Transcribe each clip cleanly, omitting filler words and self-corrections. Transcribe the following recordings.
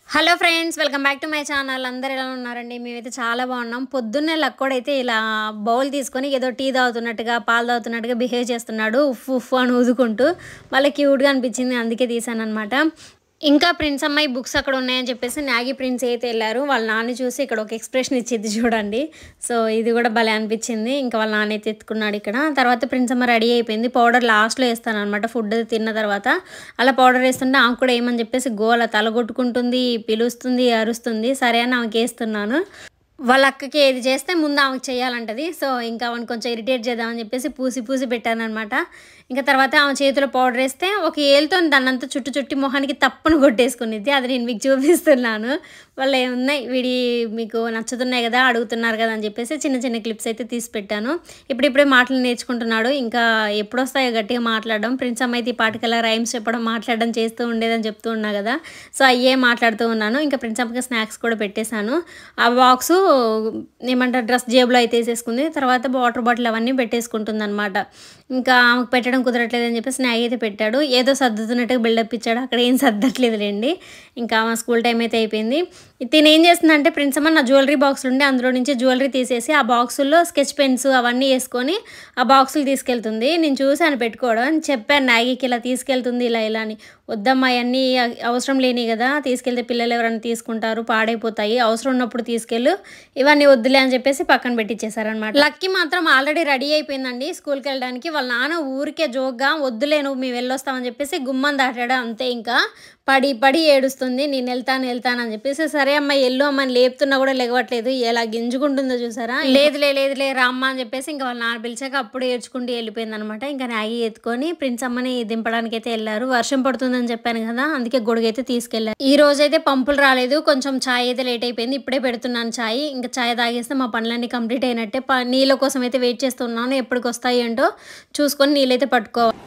Hello friends, welcome back to my channel. అందరు ఎలా ఉన్నారండి? మేమైతే చాలా బాగున్నాం. పొద్దున్నే లక్కోడైతే ఇలా బౌల్ తీసుకొని ఏదో టీ తాగుతున్నట్టుగా పాలు తాగుతున్నట్టుగా బిహేవ్ చేస్తున్నాడు. ఉఫ్ ఉఫ్ అని ఊదుకుంటూ. మళ్ళీ క్యూట్గా అనిపించింది, అందుకే తీసాను అనమాట. ఇంకా ప్రిన్స్ అమ్మాయి బుక్స్ అక్కడ ఉన్నాయని చెప్పేసి నాగి ప్రిన్స్ అయితే వెళ్ళారు. వాళ్ళ నాన్న చూసి ఇక్కడ ఒక ఎక్స్ప్రెషన్ ఇచ్చేది చూడండి. సో ఇది కూడా భలే అనిపించింది. ఇంకా వాళ్ళ నాన్న అయితే ఎత్తుకున్నాడు ఇక్కడ. తర్వాత ప్రిన్స్ అమ్మ రెడీ అయిపోయింది. పౌడర్ లాస్ట్లో వేస్తాను అనమాట, ఫుడ్ తిన్న తర్వాత. అలా పౌడర్ వేస్తుంటే ఆమె కూడా ఏమని చెప్పేసి గోల తలగొట్టుకుంటుంది, పిలుస్తుంది, అరుస్తుంది. సరే అని ఆమెకి వేస్తున్నాను. వాళ్ళ అక్కకి ఏది చేస్తే ముందు ఆమెకు చేయాలంటది. సో ఇంకా ఆమెను కొంచెం ఇరిటేట్ చేద్దామని చెప్పేసి పూసి పెట్టానమాట. ఇంకా తర్వాత ఆమె చేతిలో పౌడర్ వేస్తే ఒక ఏలుతో దాన్నంతా చుట్టి మొహానికి తప్పును కొట్టేసుకునిద్ది. అది నేను మీకు చూపిస్తున్నాను. వాళ్ళు ఏమున్నాయి వీడి మీకు నచ్చుతున్నాయి కదా, అడుగుతున్నారు కదా అని చెప్పేసి చిన్న చిన్న క్లిప్స్ అయితే తీసి పెట్టాను. ఇప్పుడిప్పుడే మాటలు నేర్చుకుంటున్నాడు. ఇంకా ఎప్పుడు వస్తాయో గట్టిగా మాట్లాడడం. ప్రిన్స్ అమ్మ అయితే ఈ పాటికల్లా రైమ్స్ చెప్పడం, మాట్లాడడం చేస్తూ ఉండేదని చెప్తూ ఉన్నా కదా. సో అయ్యే మాట్లాడుతూ ఉన్నాను. ఇంకా ప్రిన్స్ అమ్మకి స్నాక్స్ కూడా పెట్టేశాను. ఆ బాక్సు ఏమంటారు డ్రెస్ జేబులో అయితే వేసేసుకుంది. తర్వాత వాటర్ బాటిల్ అవన్నీ పెట్టేసుకుంటుంది అనమాట. ఇంకా ఆమెకు పెట్టడం కుదరట్లేదని చెప్పేసి స్నాక్ అయితే పెట్టాడు. ఏదో సర్దుతున్నట్టుగా బిల్డప్ ఇచ్చాడు. అక్కడ ఏం సర్దట్లేదులేండి. ఇంకా ఆమె స్కూల్ టైం అయితే అయిపోయింది. తిని ఏం చేస్తుందంటే ప్రిన్స్ అమ్మ నా జ్యువెలరీ బాక్సులు ఉండి అందులో నుంచి జ్యువెలరీ తీసేసి ఆ బాక్సుల్లో స్కెచ్ పెన్స్ అవన్నీ వేసుకొని ఆ బాక్సులు తీసుకెళ్తుంది. నేను చూశాను పెట్టుకోవడం, చెప్పాను నాగికి ఇలా తీసుకెళ్తుంది ఇలా అని. వద్దమ్మా అవన్నీ అవసరం లేని కదా, తీసుకెళ్తే పిల్లలు ఎవరైనా తీసుకుంటారు, పాడైపోతాయి, అవసరం ఉన్నప్పుడు తీసుకెళ్ళు, ఇవన్నీ వద్దులే అని చెప్పేసి పక్కన పెట్టించేశారనమాట. లక్కీ మాత్రం ఆల్రెడీ రెడీ అయిపోయిందండి స్కూల్కి వెళ్ళడానికి. వాళ్ళ నాన్న ఊరికే జోక్గా వద్దులే నువ్వు మేము వెళ్ళొస్తామని చెప్పేసి గుమ్మం దాటాడు అంతే. ఇంకా పడి ఏడుస్తుంది. నేను వెళ్తాను అని చెప్పేసి సరే అమ్మ ఎల్లు అమ్మని లేపుతున్నా కూడా లెగవట్లేదు. ఎలా గింజుకుంటుందో చూసారా. లేదులే రామ్మ అని చెప్పేసి ఇంకా వాళ్ళ నాన్న పిలిచాక అప్పుడు ఏడ్చుకుంటూ వెళ్ళిపోయింది అనమాట. ఇంకా నాగి ఎత్తుకొని ప్రిన్స్ అమ్మని దింపడానికి అయితే వెళ్ళారు. వర్షం పడుతుందని చెప్పాను కదా, అందుకే గొడుగైతే తీసుకెళ్లారు. ఈ రోజైతే పంపులు రాలేదు, కొంచెం ఛాయ్ అయితే లేట్ అయిపోయింది. ఇప్పుడే పెడుతున్నాను ఛాయ్. ఇంకా ఛాయ్ తాగేస్తే మా పనులన్నీ కంప్లీట్ అయినట్టే. నీళ్ళ కోసం అయితే వెయిట్ చేస్తున్నాను. ఎప్పటికి వస్తాయి ఏంటో చూసుకొని నీళ్ళైతే పట్టుకోవాలి.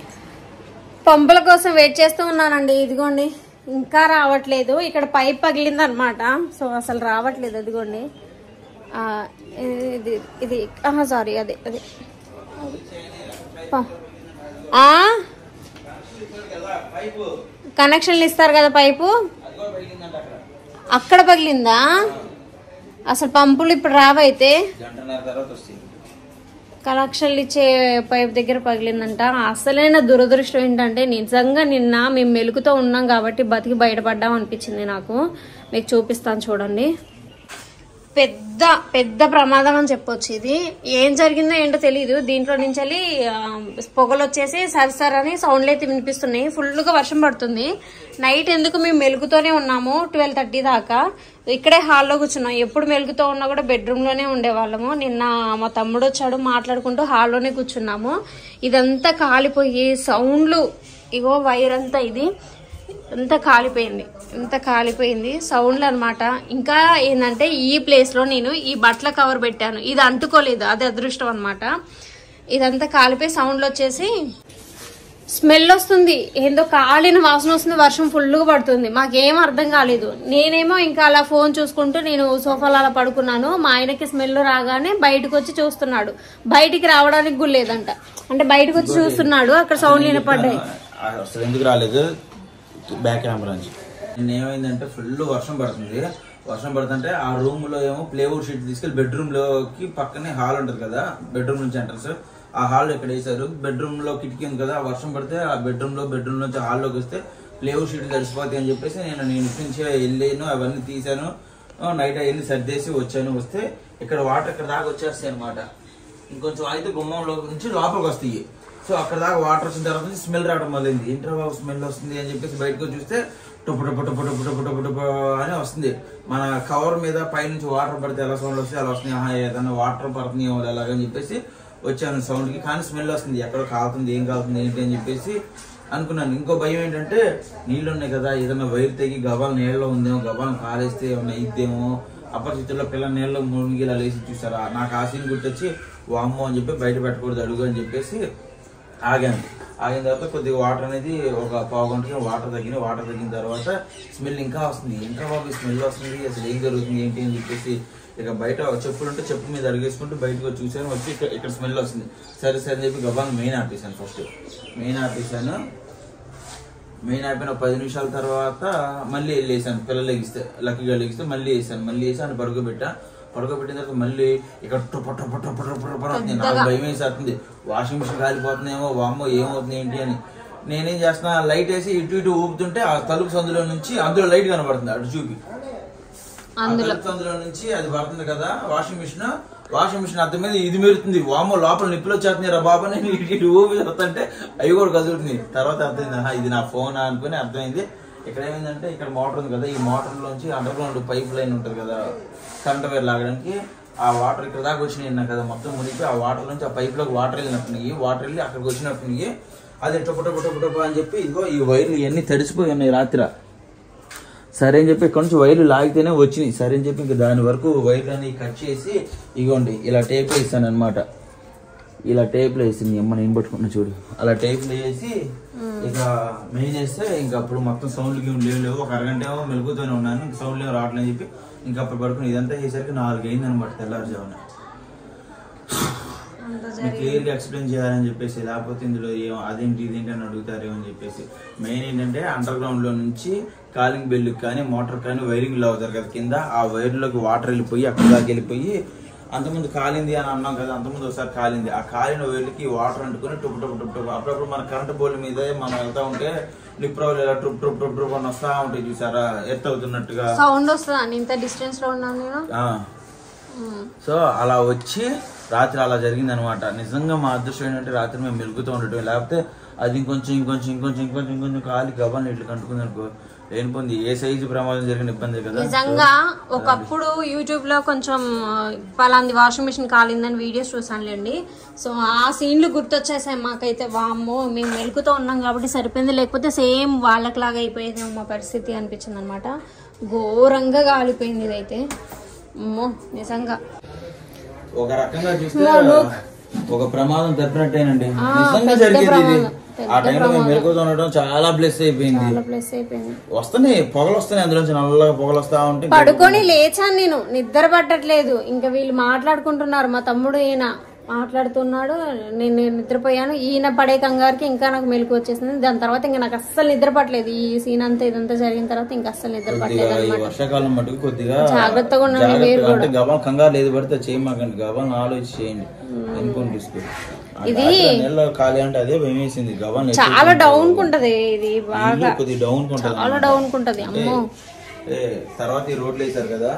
పంపుల కోసం వెయిట్ చేస్తూ ఉన్నానండి. ఇదిగోండి ఇంకా రావట్లేదు. ఇక్కడ పైప్ పగిలింది అనమాట. సో అసలు రావట్లేదు. అదిగోండి ఇది సారీ అదే కనెక్షన్లు ఇస్తారు కదా, పైపు అక్కడ పగిలిందా? అసలు పంపులు ఇప్పుడు రావైతే కనెక్షన్లు ఇచ్చే పైప్ దగ్గర పగిలిందంట. అసలైన దురదృష్టం ఏంటంటే నిజంగా నిన్న మేము మెలుగుతో ఉన్నాం కాబట్టి బతికి బయటపడ్డాం అనిపించింది నాకు. మీకు చూపిస్తాను చూడండి. పెద్ద ప్రమాదం అని చెప్పొచ్చు. ఇది ఏం జరిగిందో ఏంటో తెలియదు. దీంట్లో నుంచి వెళ్ళి పొగలు వచ్చేసి సరిసరి అని సౌండ్లు అయితే వినిపిస్తున్నాయి. ఫుల్గా వర్షం పడుతుంది. నైట్ ఎందుకు మేము మెలుగుతోనే ఉన్నాము 12:30 దాకా. ఇక్కడే హాల్లో కూర్చున్నాం. ఎప్పుడు మెలుగుతో ఉన్నా కూడా బెడ్రూమ్ లోనే ఉండేవాళ్ళము. నిన్న మా తమ్ముడు వచ్చాడు, మాట్లాడుకుంటూ హాల్లోనే కూర్చున్నాము. ఇదంతా కాలిపోయి సౌండ్లు, ఇగో వైర్ అంతా ఇది అంతా కాలిపోయింది సౌండ్లు అనమాట. ఇంకా ఏంటంటే ఈ ప్లేస్ లో నేను ఈ బట్టల కవర్ పెట్టాను, ఇది అంటుకోలేదు, అది అదృష్టం అనమాట. ఇదంతా కాలిపోయి సౌండ్లు వచ్చేసి స్మెల్ వస్తుంది, ఏందో కాలిన వాసన వస్తుంది. వర్షం ఫుల్గా పడుతుంది. మాకేం అర్థం కాలేదు. నేనేమో ఇంకా అలా ఫోన్ చూసుకుంటూ నేను సోఫాలో అలా పడుకున్నాను. మా ఆయనకి స్మెల్ రాగానే బయటకు వచ్చి చూస్తున్నాడు. బయటికి రావడానికి కూడా లేదంట, అంటే బయటకు వచ్చి చూస్తున్నాడు. అక్కడ సౌండ్ వినపడ్డాయి. ఎందుకు రాలేదు బ్యాక్ కెమెరా నుంచి. నిన్న ఏమైందంటే ఫుల్ వర్షం పడుతుంటే ఆ రూమ్ లో ఏమో ప్లేవుడ్ షీట్ తీసుకెళ్లి బెడ్రూమ్ లోకి పక్కనే హాల్ ఉంటది కదా, బెడ్రూమ్ నుంచి ఎంట్రన్స్, ఆ హాల్ ఇక్కడ వేసారు. బెడ్రూమ్ లో కిటికీ ఉంది కదా, వర్షం పడితే ఆ బెడ్రూమ్ నుంచి హాల్లోకి వస్తే ప్లేవుడ్ షీట్ తడిసిపోతాయి అని చెప్పేసి నేను ఇటు నుంచి వెళ్ళాను, అవన్నీ తీసాను. నైట్ అవన్నీ సర్దేసి వస్తే ఇక్కడ వాటర్ ఇక్కడ దాకా వచ్చేస్తాయి అనమాట. ఇంకొంచెం అయితే గుమ్మంలో నుంచి లోపలికి వస్తాయి. సో అక్కడ దాకా వాటర్ వచ్చిన తర్వాత స్మెల్ రావడం మొదలైంది. ఏంట్రా బాబు స్మెల్ వస్తుంది అని చెప్పేసి బయటకు చూస్తే టుప్పు అని వస్తుంది. మన కవర్ మీద పైనుంచి వాటర్ పడితే ఎలా సౌండ్ వస్తుంది అలా వస్తుంది. ఏదన్నా వాటర్ పడుతున్నాయి ఎలాగని చెప్పేసి వచ్చాను సౌండ్ కి. కానీ స్మెల్ వస్తుంది, ఎక్కడ కాలుతుంది, ఏం కాలుతుంది ఏంటి అని చెప్పేసి అనుకున్నాను. ఇంకో భయం ఏంటంటే నీళ్లు ఉన్నాయి కదా, ఏదన్నా వైర్ తెగి గబాల నీళ్ళలో ఉందేమో, గబాలను కాలేస్తే ఏమన్నా ఇద్దేమో. అపరిచితుల్లో పిల్లల నీళ్ళలో మునిగి ఇలా లేసి చూసారా. నాకు ఆ సీన్ గుర్తొచ్చి వామ్మో అని చెప్పి బయట పెట్టకూడదు అడుగు అని చెప్పేసి ఆగిన తర్వాత కొద్దిగా వాటర్ అనేది ఒక పావు గంటకి వాటర్ తగ్గిన తర్వాత స్మెల్ ఇంకా వస్తుంది. ఇంకా బాబు స్మెల్ వస్తుంది, అసలు ఏం జరుగుతుంది ఏంటి అని చెప్పేసి ఇక బయట చెప్పులుంటే చెప్పు మీద అడిగేసుకుంటూ బయటకు చూసాను. వచ్చి ఇక్కడ స్మెల్ వస్తుంది. సరే అని చెప్పి గబాన్ మెయిన్ ఆపేసాను. మెయిన్ అయిపోయిన 10 నిమిషాల తర్వాత మళ్ళీ లేసాను. పిల్లలు లెగిస్తే లక్కీగా లెగిస్తే మళ్ళీ వేసాను. మళ్ళీ వేసాను పడుకోబెట్టిన తర్వాత మళ్ళీ ఇక్కడ నాకు భయం వేసేస్తుంది. వాషింగ్ మిషన్ కాలిపోతుందేమో, వామ్మో ఏమవుతుంది ఏంటి అని. నేనేం చేస్తున్నా, లైట్ వేసి ఇటు ఇటు ఊపుతుంటే ఆ తలుపు సందులో నుంచి అందులో లైట్ కనబడుతుంది. అటు చూపి తలుపు సందులో నుంచి అది పడుతుంది కదా వాషింగ్ మిషన్ అర్థం మీద ఇది మెరుతుంది. వామ్మో లోపల నిప్పులు వచ్చేస్తున్నాయి రా బాబా. నేను ఇటు ఊపి వస్తుంటే అవి కూడా కదులుతుంది. తర్వాత అర్థమైంది ఇది నా ఫోన్ అనుకుని అర్థమైంది. ఇక్కడ ఏమైందంటే ఇక్కడ మోటార్ ఉంది కదా, ఈ మోటార్ లోంచి అండర్ గ్రౌండ్ పైప్ లైన్ ఉంటుంది కదా కరెంట్ వైర్ లాగడానికి, ఆ వాటర్ ఇక్కడ దాకా వచ్చినాయి కదా మొత్తం మునిగి. ఆ వాటర్ నుంచి ఆ పైప్ లోకి వాటర్ వెళ్ళినట్టున్నాయి. వాటర్ వెళ్ళి అక్కడికి వచ్చినట్టున్నాయి. అది టొప్ప అని చెప్పి ఇదిగో ఈ వైర్లు ఇవన్నీ తడిసిపోయి ఉన్నాయి రాత్రి. సరే అని చెప్పి ఇక్కడ నుంచి వైర్లు లాగితేనే వచ్చినాయి. సరే అని చెప్పి ఇంకా దాని వరకు వైర్లు అన్ని కట్ చేసి ఇగోండి ఇలా టేప్లో వేసాను అనమాట. ఇలా టేప్లో వేసింది అమ్మ, నేను పట్టుకున్నా చూడు. అలా టేప్లో వేసి ఇక మెయిన్ చేస్తే ఇంకా అప్పుడు మొత్తం సౌండ్లు లేవు. ఒక అరగంట ఏమో మెలుగుతూనే ఉన్నాను. ఇంక సౌండ్లు ఏమో రావట్లేదు అని చెప్పి ఇంకా అప్పుడు పడుకుని ఇదంతా చేసరికి 4 అయింది అనమాట తెల్లారుజామున. క్లియర్గా ఎక్స్ప్లెయిన్ చేయాలని చెప్పేసి, లేకపోతే ఇందులో అదేంటి ఇదేంటి అని అడుగుతారేమో అని చెప్పేసి. మెయిన్ ఏంటంటే అండర్ గ్రౌండ్ లో నుంచి కాలింగ్ బెల్ కానీ మోటార్ కానీ వైరింగ్ లో అవుతారు కదా కింద, ఆ వైర్లోకి వాటర్ వెళ్ళిపోయి అక్కడ దాకా వెళ్ళిపోయి అంతకుముందు కాలింది అని అన్నాం కదా, అంతకుముందు ఒకసారి కాలింది. ఆ కాలిన వైర్లకి వాటర్ అంటుకుని టుప్ అప్పుడప్పుడు మన కరెంట్ బోర్డు మీద మనం వెళ్తా ఉంటే నిప్రవలు ఇలా ట్రుప్ అని వస్తా ఉంటాయి చూసారా, ఎర్త్ అవుతున్నట్టుగా సౌండ్ వస్తుంది. ఇంత డిస్టెన్స్ లో ఉన్నాను నేను. సో అలా వచ్చి రాత్రి అలా జరిగింది అనమాట. నిజంగా మా అదృష్టం ఏంటంటే రాత్రి మేము మెలుగుతూ ఉండటం, లేకపోతే అది ఇంకొంచెం కాలి గబాన్ని ఇట్లా కంటుకుంది అనుకో, లేనిపోయింది ఏ సైజు ప్రమాదం జరిగిన ఇబ్బంది కదా. నిజంగా ఒకప్పుడు యూట్యూబ్ లో కొంచెం పలాంది వాషింగ్ మిషన్ కాలిందని వీడియోస్ చూసానులేండి. సో ఆ సీన్లు గుర్తొచ్చేసాయి మాకైతే. వామ్మో మేము మెలుగుతూ ఉన్నాం కాబట్టి సరిపోయింది, లేకపోతే సేమ్ వాళ్ళకిలాగా అయిపోయేది మా పరిస్థితి అనిపించింది అనమాట. ఘోరంగా కాలిపోయింది ఇదైతే. అమ్మో నిజంగా ఒక రకంగా చూస్తే ఒక ప్రమాదం తప్పినట్టేనండి. నిజంగా జరిగేది ఇది. ఆ టైంలో మేము మెలుగుతూ ఉండడం చాలా ప్లస్ అయిపోయింది. వస్తున్నాయి పొగలు వస్తున్నాయి, అందులోంచి నల్లగా పొగలు వస్తా ఉంటే పడుకొని లేచాను నేను, నిద్ర పట్టట్లేదు. ఇంకా వీళ్ళు మాట్లాడుకుంటున్నారు, మా తమ్ముడు ఈయన మాట్లాడుతున్నాడు, నేను నిద్రపోయాను. ఈయన పడే కంగారికి ఇంకా నాకు మెలకు వచ్చేసింది. దాని తర్వాత ఇంకా నాకు అస్సలు నిద్ర పట్టలేదు. ఈ సీన్ అంతా ఇదంతా జరిగిన తర్వాత ఇంకా అస్సలు నిద్ర పట్టలేదు. వర్షాకాలం మటుకు కొద్దిగా జాగ్రత్తగా ఉండండి. గబాన్ కంగారు లేదు పడితే చేయమాకండి, గబాన్ ఆలోచించి చేయండి. ఇది ఖాళీ అంటే అదే భయం వేసింది. గబాన్ చాలా డౌన్ కుంటది, ఇది బాగా కొద్దిగా డౌన్ కుంటది, చాలా డౌన్ కుంటది. అమ్మో తర్వాత ఈ రోడ్లు వేసారు కదా,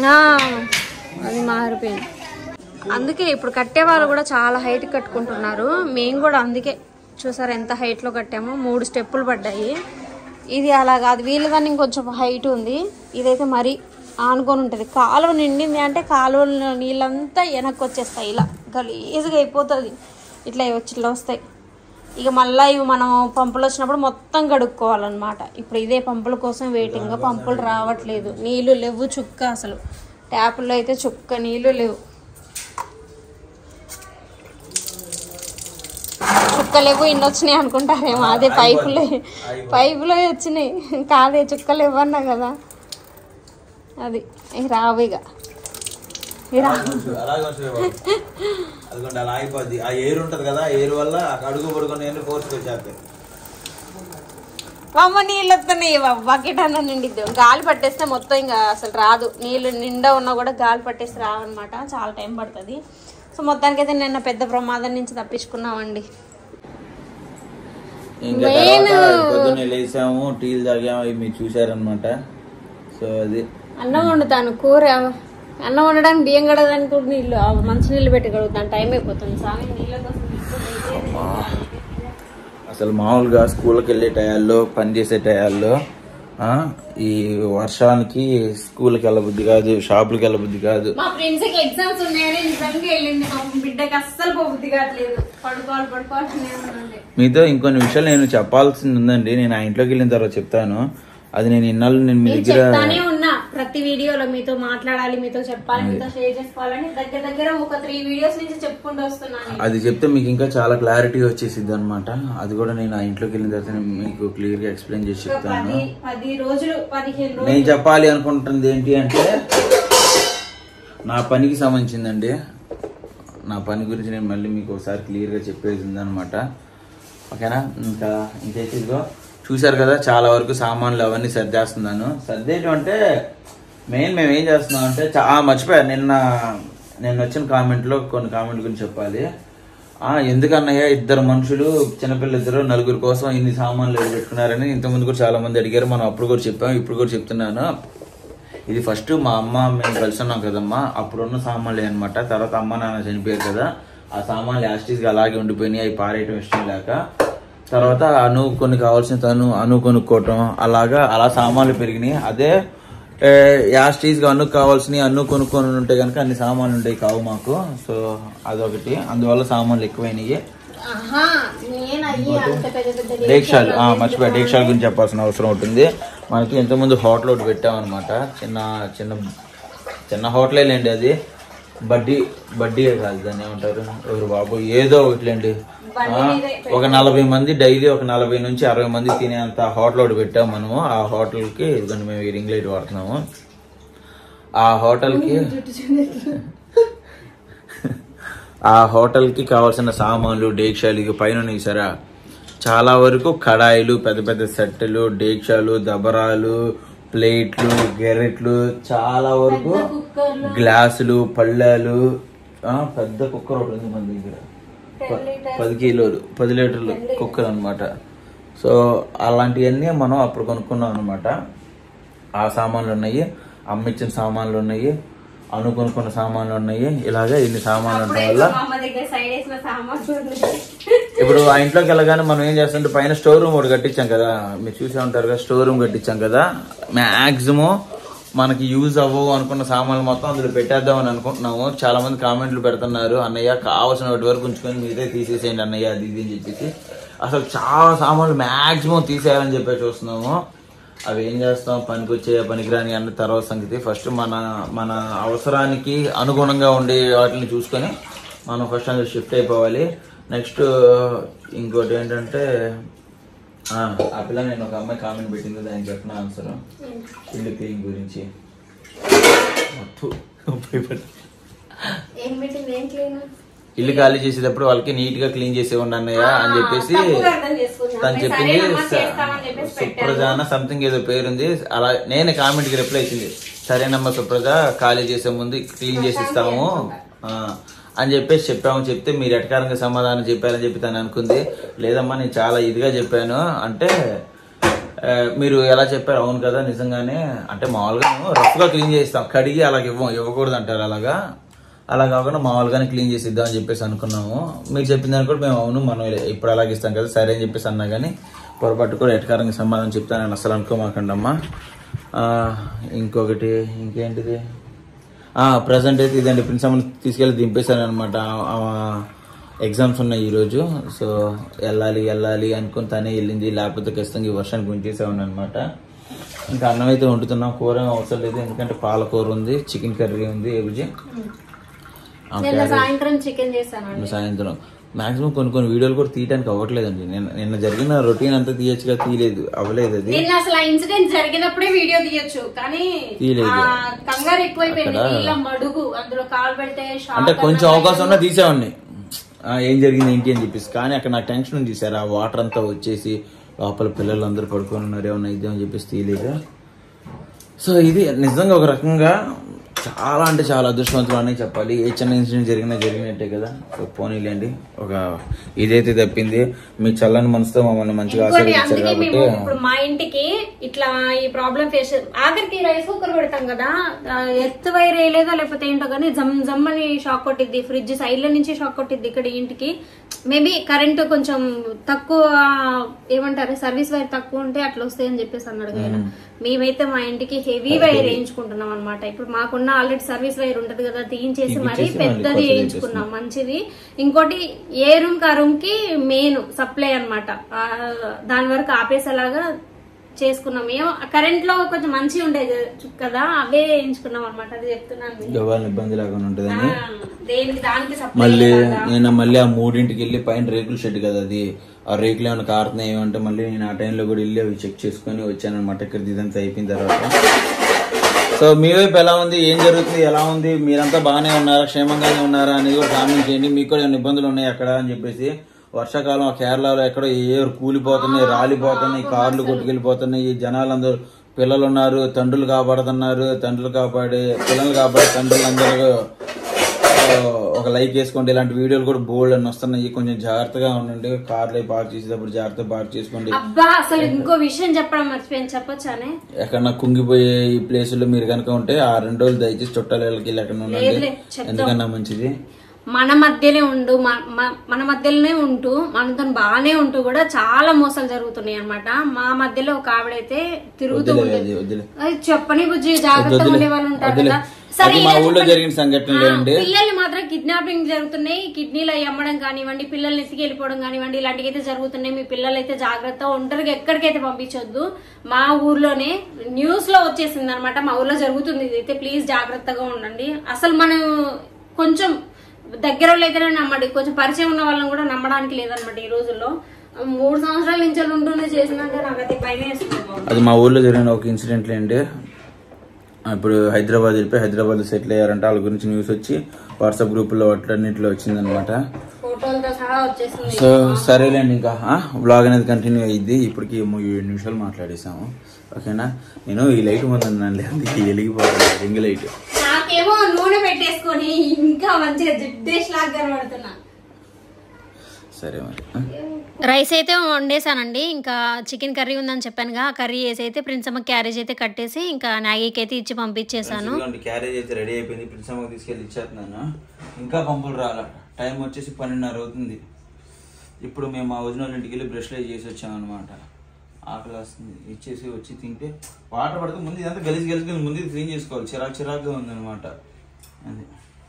అది మారిపోయింది. అందుకే ఇప్పుడు కట్టే వాళ్ళు కూడా చాలా హైట్ కట్టుకుంటున్నారు. మేము కూడా అందుకే చూసారు ఎంత హైట్ లో కట్టామో. 3 స్టెప్పులు పడ్డాయి. ఇది అలా కాదు, వీళ్ళదాన్ని ఇంకొంచెం హైట్ ఉంది. ఇదైతే మరీ ఆనుకొని ఉంటుంది. కాలువ నిండింది అంటే కాలువలో నీళ్ళంతా వెనక్కి వచ్చేస్తాయి, ఇలా గలీజ్గా అయిపోతుంది. ఇట్లా వస్తాయి. ఇక మళ్ళీ ఇవి మనం పంపులు వచ్చినప్పుడు మొత్తం కడుక్కోవాలన్నమాట. ఇప్పుడు ఇదే పంపుల కోసం వెయిటింగ్. పంపులు రావట్లేదు, నీళ్లు లేవు చుక్క. అసలు ట్యాపుల్లో అయితే చుక్క నీళ్లు లేవు, చుక్కలేవు. ఇన్ని వచ్చినాయి అనుకుంటారేమో, అదే పైపులో వచ్చినాయి, కాదే చుక్కలు ఇవ్వన్నా కదా. అది రావు ఇక అలా అయిపోద్ది. ఆ ఏరు ఉంటది కదా, ఏరు వల్ల అడుగు పడుకుని ఫోర్స్ వచ్చేస్తాయి. అమ్మ నీళ్ళు వస్తున్నాయి, బకెట్ అన్న నిండిద్ది. గాలి పట్టేస్తే మొత్తం ఇంకా అసలు రాదు. నీళ్ళు నిండా ఉన్నా కూడా గాలి పట్టేస్తే రావన్నమాట, చాలా టైం పడుతుంది. సో మొత్తానికైతే నిన్న పెద్ద ప్రమాదం నుంచి తప్పించుకున్నామండి. లేసాము, టీలు తాగాము, అవి మీరు చూసారనమాట. సో అది అన్నం వండుతాను, కూర అన్నం వండడానికి బియ్యం కడగడానికి కూడా నీళ్ళు మంచి నీళ్ళు పెట్టి కడుగుతాను. టైం అయిపోతుంది. సామి నీళ్ళ కోసం అసలు మామూలుగా స్కూల్కి వెళ్ళే టయాల్లో, పనిచేసే టయాల్లో ఈ వర్షానికి స్కూల్కి వెళ్ళబుద్ధి కాదు, షాపులకి వెళ్ళబుద్ధి కాదు. మా ఫ్రెండ్స్ కి ఎగ్జామ్స్ ఉన్నాయని నిజంగా వెళ్ళింది. మా బిడ్డకి అస్సలు పోబుద్ధి కావట్లేదు. పడుకోవాలి. మీతో ఇంకొన్ని విషయాలు నేను చెప్పాల్సింది ఉందండి. నేను ఆ ఇంట్లోకి వెళ్ళిన తర్వాత చెప్తాను. అది నేను ఇన్నాళ్ళు నేను మీ దగ్గర చెప్తానే ఉన్నా, ప్రతి వీడియోలో మీతో మాట్లాడాలి, మీతో చెప్పాలి, మీతో షేర్ చేసుకోవాలని దగ్గర ఒక 3 వీడియోస్ నుంచి చెప్పుకుంటూ వస్తున్నాను. అది చెప్తే మీకు ఇంకా చాలా క్లారిటీ వచ్చేసింది అనమాట. అది కూడా నేను ఆ ఇంట్లోకి వెళ్ళిన తర్వాత మీకు క్లియర్ గా ఎక్స్ప్లెయిన్ చేసి చెప్తాను. 10 రోజులు 15 రోజులు నేను చెప్పాలి అనుకుంటుంది ఏంటి అంటే నా పనికి సంబంధించిందండి. నా పని గురించి నేను మళ్ళీ మీకు ఒకసారి క్లియర్ గా చెప్పేది ఉందనమాట. ఓకేనా? ఇంకైతే ఇదిగో చూసారు కదా, చాలా వరకు సామాన్లు అవన్నీ సర్దేస్తున్నాను. సర్దేయటం అంటే మెయిన్ మేము ఏం చేస్తున్నాం అంటే మర్చిపోయాను, నిన్న వచ్చిన కామెంట్లో కొన్ని కామెంట్ గురించి చెప్పాలి. ఎందుకన్నయ్య ఇద్దరు మనుషులు, చిన్నపిల్లలు ఇద్దరు, నలుగురు కోసం ఇన్ని సామాన్లు పెట్టుకున్నారని ఇంతకుముందు కూడా చాలా మంది అడిగారు. మనం అప్పుడు కూడా చెప్పాం, ఇప్పుడు కూడా చెప్తున్నాను. ఇది ఫస్ట్ మా అమ్మ మేము కలిసి ఉన్నాం కదమ్మా, అప్పుడున్న సామాన్లు అనమాట. తర్వాత అమ్మ నాన్న చనిపోయారు కదా, ఆ సామాన్లు యాస్టీస్గా అలాగే ఉండిపోయినాయి, అవి పారేయటం ఇష్టం లేక. తర్వాత కొన్ని కావాల్సిన కొనుక్కోవటం, అలా సామాన్లు పెరిగినాయి. అదే యాస్టీస్గా కావాల్సినవి కొనుక్కొని ఉంటే కనుక అన్ని సామాన్లు ఉంటాయి కావు మాకు. సో అదొకటి, అందువల్ల సామాన్లు ఎక్కువైనాయి. డేక్షాలు మర్చిపోయా, డేక్షాల గురించి చెప్పాల్సిన అవసరం ఉంటుంది. మనకి ఇంతకుముందు హోటల్ ఒకటి పెట్టామన్నమాట, చిన్న హోటలేండి. అది బడ్డీ కాదు, దాన్ని ఏమంటారు ఎవరు బాబు, ఏదో ఒకటిలేండి. ఒక 40 మంది డైలీ, ఒక 40 నుంచి 60 మంది తినేంత హోటల్ ఒకటి పెట్టాము మనము. ఆ హోటల్కి ఇదిగోండి మేము రింగ్ లైట్ వాడుతున్నాము. ఆ హోటల్కి కావాల్సిన సామాన్లు, డేక్షాలు పైన సరే చాలా వరకు కడాయిలు, పెద్ద పెద్ద సెట్టెలు, డేక్షాలు, దబరాలు, ప్లేట్లు, గెరెట్లు, చాలా వరకు గ్లాసులు, పళ్ళాలు, పెద్ద కుక్కర్ ఒకటి ఉంది మన దగ్గర, 10 కిలోలు 10 లీటర్లు కుక్కర్ అనమాట. సో అలాంటివన్నీ మనం అప్పుడు కొనుక్కున్నాం అనమాట. ఆ సామాన్లు ఉన్నాయి, అమ్మిచ్చిన సామాన్లు ఉన్నాయి, కొనుక్కున్న సామాన్లు ఉన్నాయి. ఇలాగే ఇన్ని సామాన్లు ఉండడం వల్ల ఇప్పుడు ఆ ఇంట్లోకి వెళ్ళగానే మనం ఏం చేస్తామంటే పైన స్టోర్ రూమ్ ఒకటి కట్టించాం కదా, మీరు చూసే ఉంటారు కదా, స్టోర్ రూమ్ కట్టించాం కదా. మ్యాక్సిమం మనకి యూజ్ అవ్వవు అనుకున్న సామాన్లు మొత్తం అందులో పెట్టేద్దామని అనుకుంటున్నాము. చాలా మంది కామెంట్లు పెడుతున్నారు, అన్నయ్య కావాల్సిన వాటి వరకు ఉంచుకొని మీరే తీసేసేయండి అన్నయ్య అది ఇది అని చెప్పేసి. అసలు చాలా సామాన్లు మ్యాక్సిమం తీసేయాలని చెప్పి చూస్తున్నాము. అవి ఏం చేస్తాం, పనికొచ్చే పనికిరాని అన్న తర్వాత సంగతి. ఫస్ట్ మన అవసరానికి అనుగుణంగా ఉండే వాటిని చూసుకొని మనం ఫస్ట్ అందులో షిఫ్ట్ అయిపోవాలి. నెక్స్ట్ ఇంకోటి ఏంటంటే, ఆ పిల్ల నేను ఒక అమ్మాయి కామెంట్ పెట్టింది, దానికి చెప్పిన ఆన్సర్ ఇల్లు క్లీన్ గురించి. ఇల్లు ఖాళీ చేసేటప్పుడు వాళ్ళకి నీట్ గా క్లీన్ చేసేవాడి అన్నయ్య అని చెప్పేసి తను చెప్పింది. సుప్రజాన సంథింగ్ ఏదో పేరుంది, అలా నేను కామెంట్ కి రిప్లై ఇచ్చింది, సరేనమ్మా సుప్రజ ఖాళీ చేసే ముందు క్లీన్ చేసి ఇస్తాము అని చెప్పేసి చెప్పాము. చెప్తే మీరు ఎటకారంగా సమాధానం చెప్పారని చెప్పి తను అనుకుంది. లేదమ్మా నేను చాలా ఇదిగా చెప్పాను అంటే, మీరు ఎలా చెప్పారు, అవును కదా నిజంగానే, అంటే మామూలుగా రఫ్ గా క్లీన్ చేస్తాం, కడిగి అలాగ ఇవ్వకూడదు అంటారు. అలా కాకుండా మామూలుగానే క్లీన్ చేసి ఇద్దామని చెప్పేసి అనుకున్నాము. మీరు చెప్పిన దాన్ని కూడా మేము అవును మనం ఇప్పుడు అలాగే ఇస్తాం కదా సరే అని చెప్పేసి అన్నా, కానీ పొరపాటు కూడా ఎటకారంగా సమాధానం చెప్తానని అసలు అనుకోమాకండమ్మా. ఇంకేంటిది, ప్రజెంట్ అయితే ఇదండి, ప్రిన్సిపల్ తీసుకెళ్ళి దింపేశాను అనమాట. ఎగ్జామ్స్ ఉన్నాయి ఈరోజు. సో వెళ్ళాలి అనుకుని తనే వెళ్ళింది, లేకపోతే ఖచ్చితంగా ఈ వర్షానికి ఉంచేసాను అనమాట. ఇంకా అన్నం అయితే వండుతున్నాం, కూర అవసరం లేదు ఎందుకంటే పాలకూర ఉంది, చికెన్ కర్రీ ఉంది. సాయంత్రం మాక్సిమం కొన్ని వీడియోలు కూడా తీయడానికి అవ్వట్లేదండి. నిన్న జరిగిన రొటీన్ అంతా తీయచ్చుగా, అవ్వలేదు. అది అసలు ఇన్సిడెంట్ జరిగినప్పుడే వీడియో తీయచ్చు, కానీ కంగారు ఎక్కువైపోయింది. అంటే కొంచెం అవకాశం ఉన్నా తీసేవాడిని, ఏం జరిగింది ఏంటి అని చెప్పేసి. కానీ అక్కడ నాకు టెన్షన్ ఉంది సార్, ఆ వాటర్ అంతా వచ్చేసి లోపల పిల్లలు అందరూ పడుకొని ఉన్నారు, ఏమన్నా ఇదే అని చెప్పేసి తీయలేదు. సో ఇది నిజంగా ఒక రకంగా చాలా అంటే చాలా అదృష్టవంతులు అనే చెప్పాలి. ఏ చిన్న ఇన్సిడెంట్ జరిగినట్టే కదా. సో పోనీలేండి, ఒక ఇదైతే తప్పింది. మీ చల్లని మనసుతో మమ్మల్ని మంచిగా ఆశీర్వదించారు కాబట్టి. ఇప్పుడు మా ఇంటికి ఇట్లా ఈ ప్రాబ్లం ఫేస్, ఆఖరికి రైస్ కుక్కర్ పెడతాం కదా, ఎత్తు వైర్ వేయలేదో లేకపోతే ఏంటో కానీ జమ్ అని షాక్ కొట్టిద్ది, ఫ్రిడ్జ్ సైడ్ లో నుంచి షాక్ కొట్టిద్ది. ఇక్కడ ఇంటికి మేబీ కరెంట్ కొంచెం తక్కువ, ఏమంటారు సర్వీస్ వైర్ తక్కువ ఉంటే అట్లా వస్తాయని చెప్పేసి అన్నాడు కదా. మేమైతే మా ఇంటికి హెవీ వైర్ వేయించుకుంటున్నాం అనమాట. ఇప్పుడు మాకున్న ఆల్రెడీ సర్వీస్ వైర్ ఉంటది కదా, తీయించేసి మరీ పెద్దది వేయించుకున్నాం, మంచిది. ఇంకోటి ఏ రూమ్ కి ఆ రూమ్ కి మెయిన్ సప్లై అనమాట, దాని వరకు ఆపేసేలాగా చేసుకున్నాం. ఏమో కరెంట్ లో కొంచెం మంచిగా ఉండేది కదా, అవే వేయించుకున్నాం అనమాట. అది చెప్తున్నాను, ఇబ్బంది లేకుండా ఉంటుందని. మళ్ళీ నేను మళ్ళీ ఆ 3ంటికి వెళ్ళి పైన రేకుల షెడ్ కదా, అది ఆ రేకులు ఏమైనా కారుతున్నాయి ఏమంటే మళ్ళీ నేను ఆ టైంలో కూడా వెళ్ళి అవి చెక్ చేసుకుని వచ్చాను అనమాట. ఇక్కడ ఇదంతా అయిపోయిన తర్వాత. సో మీ వైపు ఎలా ఉంది, ఏం జరుగుతుంది, ఎలా ఉంది, మీరంతా బాగానే ఉన్నారా, క్షేమంగానే ఉన్నారా అనేది కూడా కామెంట్ చేయండి. మీకు కూడా ఏమైనా ఇబ్బందులు ఉన్నాయి అక్కడ అని చెప్పేసి. వర్షాకాలం కేరళలో ఎక్కడో ఏరు కూలిపోతున్నాయి, రాలిపోతున్నాయి, కార్లు కొట్టుకెళ్ళిపోతున్నాయి. జనాలందరూ పిల్లలు ఉన్నారు, తండ్రులు కాపాడుతున్నారు, తండ్రులు కాపాడి పిల్లలు కాపాడి తండ్రులు అందరూ ఒక లైక్ వేసుకోండి. ఇలాంటి వీడియోలు కూడా బోల్డ్ అని వస్తున్నాయి. కొంచెం జాగ్రత్తగా ఉండండి, కార్లు పార్క్ చేసేటప్పుడు జాగ్రత్తగా పార్క్ చేసుకోండి. అబ్బా అసలు ఇంకో విషయం చెప్పడం మర్చిపోయాను, చెప్పొచ్చానే. ఎక్కడన్నా కుంగిపోయే ఈ ప్లేసుల్లో మీరు కనుక ఉంటే ఆ 2 రోజులు దయచేసి చుట్టాలకి ఎక్కడ ఉండండి, ఎందుకన్నా మంచిది. మన మధ్యనే ఉండు, మన మధ్యలోనే ఉంటూ మనతో బాగానే ఉంటూ కూడా చాలా మోసాలు జరుగుతున్నాయి అన్నమాట. మా మధ్యలో ఒక ఆవిడైతే తిరుగుతూ చెప్పని బుజ్జి జాగ్రత్తగా ఉండే వాళ్ళు ఉంటారు కదా. సరే మా ఊళ్ళో జరిగిన సంఘటనలు అండి, పిల్లల్ని మాత్రం కిడ్నాపింగ్ జరుగుతున్నాయి, కిడ్నీలు అమ్మడం కానివ్వండి, పిల్లల్ని ఎత్తికెళ్ళిపోవడం కానివ్వండి, ఇలాంటివి అయితే జరుగుతున్నాయి. మీ పిల్లలు అయితే జాగ్రత్త, ఒంటరిగా ఎక్కడికైతే పంపించొద్దు. మా ఊర్లోనే న్యూస్ లో వచ్చేసింది అనమాట, మా ఊర్లో జరుగుతుంది ఇదైతే, ప్లీజ్ జాగ్రత్తగా ఉండండి. అసలు మనం కొంచెం దగ్గర అయితేనే నమ్మండి, కొంచెం పరిచయం ఉన్న వాళ్ళని కూడా నమ్మడానికి లేదనమాట ఈ రోజుల్లో. 3 సంవత్సరాల నుంచి ఉంటూనే చేసిందంటే నాకైతే భయం వేస్తుంది. అది మా ఊర్లో జరిగిన ఒక ఇన్సిడెంట్ అండి. ఇప్పుడు హైదరాబాద్ వెళ్ళిపోయి హైదరాబాద్ సెటిల్ అయ్యారంటే వాళ్ళ గురించి న్యూస్ వచ్చి వాట్సాప్ గ్రూపుల్లో వాటిన్నింటిలో వచ్చిందనమాట. సో సరేలేండి, ఇంకా బ్లాగ్ అనేది కంటిన్యూ అయ్యింది. ఇప్పటికి 7 నిమిషాలు మాట్లాడేసాము, ఓకేనా. నేను ఈ లైట్ ముందున్నాను, అందుకే వెలిగిపోతుంది రింగ్ లైట్. నాకేమో నూనె పెట్టేసుకొని ఇంకా మంచిగా జిడ్డేష్ లాగా కనబడుతున్నా. సరే మరి రైస్ అయితే వండేసానండి. ఇంకా చికెన్ కర్రీ ఉందని చెప్పానుగా, ఆ కర్రీ వేసి అయితే ప్రిన్సమ్మ క్యారేజ్ అయితే కట్టేసి ఇంకా నాగీకి అయితే ఇచ్చి పంపించేసాను. క్యారేజ్ అయితే రెడీ అయిపోయింది, ప్రిన్సమ్మకి తీసుకెళ్ళి ఇచ్చేస్తున్నాను. ఇంకా పంపులు రాల, టైం వచ్చేసి 12:30 అవుతుంది. ఇప్పుడు మేము మా ఒరిజినల్ ఇంటికి వెళ్ళి బ్రష్లు చేసి వచ్చామన్నమాట. ఆకలి వస్తుంది, ఇచ్చేసి వచ్చి తింటే వాటర్ పడితే ముందు ఇదంతా గలిసి ముందు క్లీన్ చేసుకోవాలి, చిరాకుగా ఉందన్నమాట. అది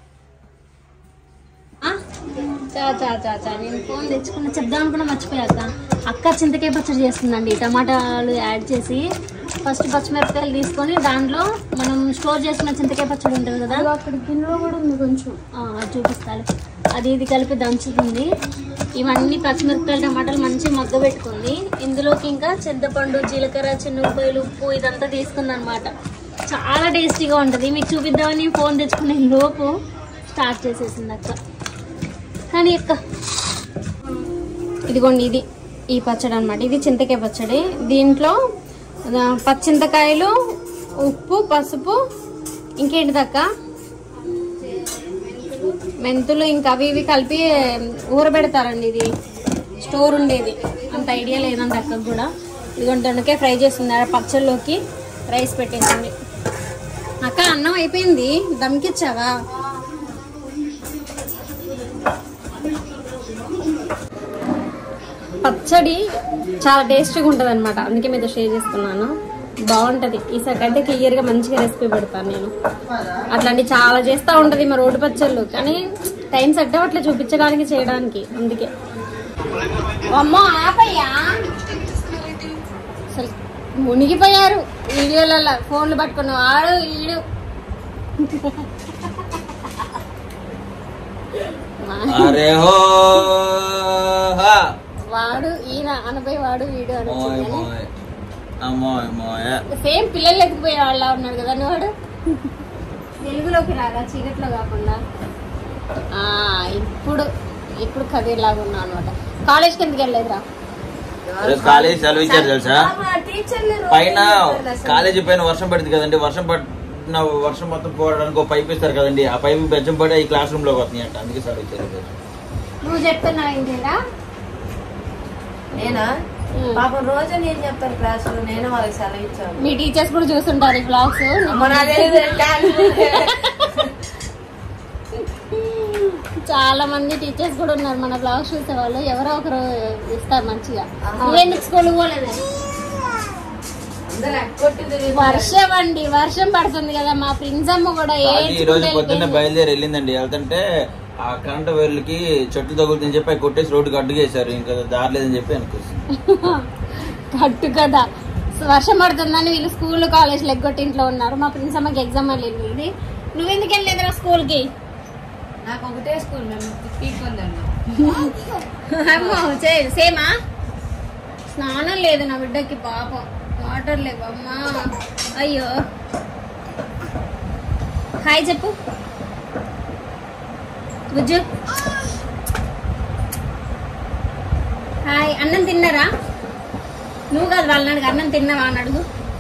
నేను ఫోన్ తెచ్చుకున్నా చెప్దాం అనుకున్నా, మర్చిపోయాక. అక్క చింతకాయ పచ్చడి చేస్తుందండి, టమాటాలు యాడ్ చేసి. ఫస్ట్ పచ్చిమిరపకాయలు తీసుకొని దాంట్లో మనం స్టోర్ చేసుకున్న చింతకాయ పచ్చడి ఉంటుంది కదా, అక్కడ గిన్నెలో కూడా ఉంది కొంచెం, చూపిస్తాను. అది ఇది కలిపి దంచుతుంది. ఇవన్నీ పచ్చిమిరపకాయలు టమాటాలు మంచిగా మగ్గ పెట్టుకుంది. ఇందులోకి ఇంకా చింతపండు, జీలకర్ర, చిన్నుపాయలు, ఉప్పు ఇదంతా తీసుకుంది అనమాట. చాలా టేస్టీగా ఉంటుంది. మీకు చూపిద్దామని ఫోన్ తెచ్చుకునే లోపు స్టార్ట్ చేసేసింది అక్క. కానీ అక్క ఇదిగోండి, ఇది ఈ పచ్చడి అనమాట. ఇది చింతకాయ పచ్చడి. దీంట్లో పచ్చింతకాయలు, ఉప్పు, పసుపు, ఇంకేంటిదక్క మెంతులు, ఇంకా అవి ఇవి కలిపి ఊరబెడతారండి. ఇది స్టోర్ ఉండేది, అంత ఐడియా లేదండి అక్కకు కూడా. ఇదిగోండి దొండకాయ ఫ్రై చేస్తుంది, పచ్చళ్ళలోకి రైస్ పెట్టేసింది. అక్క అన్నం అయిపోయింది, దమ్కిచ్చావా? పచ్చడి చాలా టేస్టీగా ఉంటుంది అనమాట, అందుకే మీతో షేర్ చేసుకున్నాను. బాగుంటుంది. ఈసారి అయితే క్లియర్గా మంచిగా రెసిపీ పెడతాను నేను. అట్లాంటివి చాలా చేస్తూ ఉంటుంది మా రోడ్డు పచ్చళ్ళు, కానీ టైం సెట్ అవ్వట్లే చూపించడానికి చేయడానికి, అందుకే. అమ్మో ఆపయ్యా, అసలు మునిగిపోయారు వీడియోలలో, ఫోన్లు పట్టుకున్న వాడు వీడు. వాడు ఈయన అనపోయి వాడు వీడు అని సేమ్ పిల్లలు ఎత్తిపోయే వాళ్ళ ఉన్నాడు కదా వాడు. తెలుగులోకి రాగా చీకట్లో కాకుండా ఇప్పుడు కదిలాగా ఉన్నా అనమాట. కాలేజ్కి ఎందుకు వెళ్ళలేదురా? కాలేజ్ సెలవు ఇచ్చారు తెలుసా. పైన కాలేజీ పైన వర్షం పడుతుంది కదండి, వర్షం మొత్తం పోవడానికి ఒక పైప్ ఇస్తారు కదండి, ఆ పైపు బెజ్జం పడి ఈ క్లాస్ రూమ్ లోకి వస్తున్నాయి అంట, అందుకే సెలవు ఇచ్చారు. నువ్వు చెప్తున్నావు ఏంటిరా? నేనా పాపం రోజు నేను చెప్తాను క్లాస్ లో, నేను వాళ్ళకి సెలవు ఇచ్చాను. మీ టీచర్స్ కూడా చూస్తుంటారు ఈ బ్లాగ్స్. చాలా మంది టీచర్స్ కూడా ఉన్నారు మన బ్లాగ్స్ చూసే వాళ్ళు, ఎవరో ఒకరు ఇస్తారు మంచిగా. నువ్వెందుకు స్కూల్ పోలేదు? వర్షం అండి, వర్షం పడుతుంది కదా. మా ప్రిన్సమ్మ కూడా ఈ రోజు పొద్దున్నే బయలుదేరి వెళ్ళిందండి. వెళ్తుంటే ఆ కరెంట్ వైర్లకి చెట్లు తగులుతుందని చెప్పి అవి కొట్టేసి రోడ్డుకి అడ్డుకేసారు, ఇంకా దారి లేదని చెప్పి అనిపిస్తుంది. కట్టు కదా, వర్షం పడుతుందని వీళ్ళు స్కూల్ కాలేజ్ లెగ్గొట్టి ఇంట్లో ఉన్నారు. మా ప్రిన్సమ్మకి ఎగ్జామ్ వెళ్ళింది. నువ్వెందుకు వెళ్ళలేదురా స్కూల్ కి? నాకు ఒకటే స్కూల్, మేము సేమా? స్నానం లేదు నా బిడ్డకి, పాపం వాటర్ లేవు. అమ్మా అయ్యో. హాయ్ చెప్పు బుజ్జు. హాయ్. అన్నం తిన్నారా? నువ్వు కాదు వాళ్ళని అడుగు, అన్నం తిన్నావా అని అడుగు.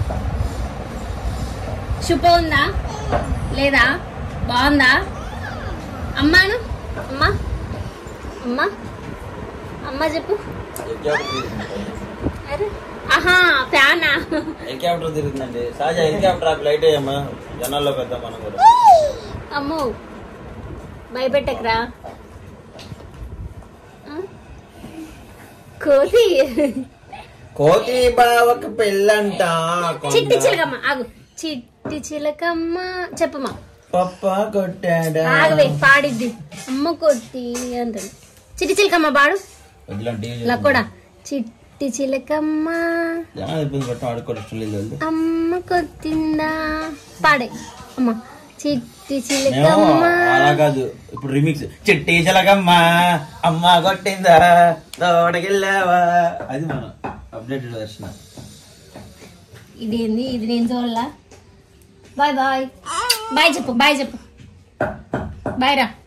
శుభ ఉందా లేదా? బాగుందా? అమ్మాను అమ్మా అమ్మా అమ్మ చెప్పు. అరే ఆహా ఫ్యానా? హెలికాప్టర్ తిరుగుతుందండి. సహజ హెలికాప్టర్ ఫ్లైట్ అయ్యమ్మా జనాల్లో పెద్ద మనం కూడా. అమ్మో భయపెట్టకరా. కోతి కోతి బావకు పెళ్ళంట. చిట్టి చిలకమ్మ ఆగు. చిట్టి చిలకమ్మ చెప్పమ్మా. పప్ప కొట్టాడా? ఆగవే పాడిద్ది. అమ్మ కొట్టి అంటుంది. చిట్టి చిలకమ్మ పాడు. కూడా చిట్టి చిలకమ్మ అమ్మ కొట్టిందా పాడే. అమ్మ చిట్టి చిలకమ్మ. అలా కాదు, ఇప్పుడు రిమిక్స్. చిట్టి చిలకమ్మ అమ్మ కొట్టిందా తోటకెళ్ళావా, అది మనం అప్డేటెడ్ వెర్షన్. ఇదేంది ఇది? నేను చూడలా. బాయ్ బాయ్ బాయ్ చెప్పు. బాయ్ చెప్పు. బాయ్ రా.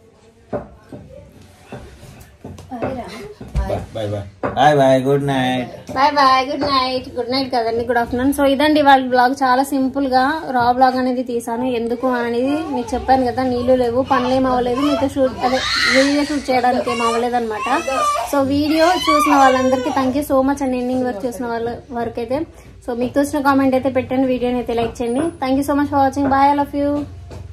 Bye bye bye bye good night. Bye bye good night. Good night కదండి, గుడ్ ఆఫ్టర్నూన్. సో ఇదండి వాళ్ళ బ్లాగ్. చాలా సింపుల్ గా రా బ్లాగ్ అనేది తీసాను. ఎందుకు అనేది మీకు చెప్పాను కదా, నీళ్లు లేవు, పనులు ఏం అవ్వలేదు, మీతో షూట్ అదే వీడియో షూట్ చేయడానికి ఏం అవ్వలేదు అనమాట. సో వీడియో చూసిన వాళ్ళందరికీ thank you so much and ending వరకు చూసిన వాళ్ళ వరకు అయితే. సో మీకు తోచిన కామెంట్ అయితే పెట్టండి, వీడియోని అయితే లైక్ చేయండి. Thank you so much for watching. Bye, I love you.